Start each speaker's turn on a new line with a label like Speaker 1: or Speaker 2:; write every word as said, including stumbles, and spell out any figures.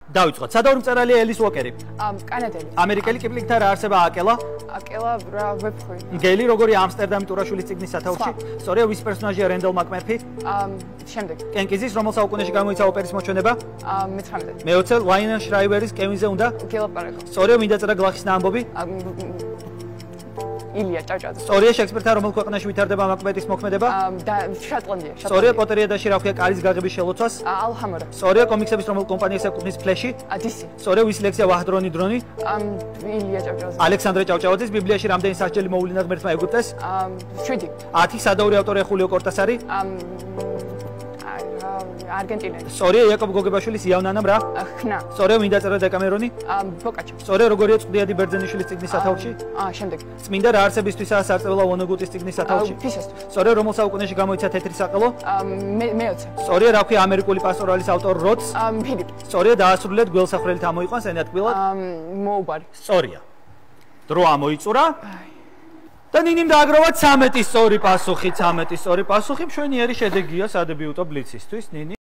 Speaker 1: დავიწყოთ. სადაური მწერალია ელის უოკერი.
Speaker 2: კანადელი.
Speaker 1: ამერიკელი კიპლინგთა რა არსება აკელა?
Speaker 2: აკელა რა ვეფხვი.
Speaker 1: გელი როგორი ამსტერდამი ტურაშვილის წიგნის სათაურში? სწორია ვის პერსონაჟია რენდელ მაკმერფი?
Speaker 2: შემდეგ.
Speaker 1: კენკიზის რომელ საუკუნეში გამოიცა ოპერის მოჩვენება?
Speaker 2: მეცხრამეტე.
Speaker 1: მეოცე ლაინა შრაივერის კევინზე უნდა?
Speaker 2: გელაპარაკო.
Speaker 1: სწორია მინდა წერა გლახის ამბობი?
Speaker 2: ილია ჭავჭავაძე.
Speaker 1: სწორია შექსპირთან რომელ ქვეყანაში ვითარდება მაკბეთის მოქმედება?
Speaker 2: შოტლანდია.
Speaker 1: სწორია პოტერიაში რა ქვია კარის გაღების შელოცვას?
Speaker 2: ალჰამარა.
Speaker 1: სწორია კომიქსების რომელ კომპანიას ეკუთვნის ფლეში?
Speaker 2: დისი.
Speaker 1: სწორია ვის ლექსია ვაჰდრონი დრონი?
Speaker 2: ილია ჭავჭავაძე.
Speaker 1: ალექსანდრე ჭავჭავაძის ბიბლიაში რამდენი სასჯელი მოუვლინა ღმერთმა ეგვიპტეს?
Speaker 2: შვიდი.
Speaker 1: ათი სადაური ავტორია ხულიო კორტასარი?
Speaker 2: არგენტინელი.
Speaker 1: სწორია იაკობ გოგებაშვილის იავნანამ რა?
Speaker 2: ხნა.
Speaker 1: სწორია მინდა წერა დეკამერონი?
Speaker 2: ბოკაჩო.
Speaker 1: სწორია როგორია წვდიადი ბერძენიშვილის წიგნის სათაურში?
Speaker 2: შემდეგ.
Speaker 1: წმინდა რა არსებისთვისაა სარწმუნო ვონეგუტის წიგნის სათაურში?
Speaker 2: ფისესთვის.
Speaker 1: სწორია რომელ საუკუნეში გამოიცა თეთრი საყელო?
Speaker 2: მეოცე.
Speaker 1: სწორია რა ქვია ამერიკული პასტორალის ავტორ როც?
Speaker 2: ფილიპ.
Speaker 1: სწორია დაასრულეთ გველსახვრელით ამოიყვანს ენათკბილად?
Speaker 2: მოუბარი.
Speaker 1: სწორია. დრო ამოიწურა. და ნინიმ დააგროვა ცამეტი სწორი პასუხი, ცამეტი სწორი პასუხი, მშვენიერი შედეგია სადებიუტო ბლიცისთვის, ნინი.